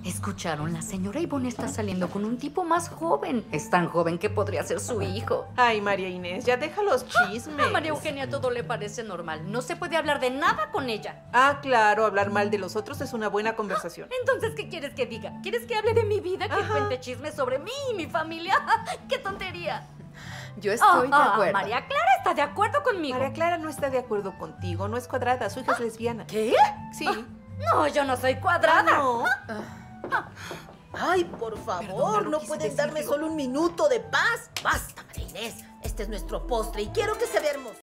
¿Escucharon? La señora Ivonne está saliendo con un tipo más joven. Es tan joven que podría ser su hijo. Ay, María Inés, ya deja los chismes. A María Eugenia todo le parece normal. No se puede hablar de nada con ella. Ah, claro, hablar mal de los otros es una buena conversación. Entonces, ¿qué quieres que diga? ¿Quieres que hable de mi vida? ¿Que Ajá. cuente chismes sobre mí y mi familia? ¡Qué tontería! Yo estoy de acuerdo. María Clara está de acuerdo conmigo. María Clara no está de acuerdo contigo, no es cuadrada, su hija es lesbiana. ¿Qué? Sí. No, yo no soy cuadrada. No. Ay, por favor, Perdona, ¿no quise pueden darme decirlo. solo un minuto de paz? Basta, María Inés. Este es nuestro postre y quiero que se vea hermoso.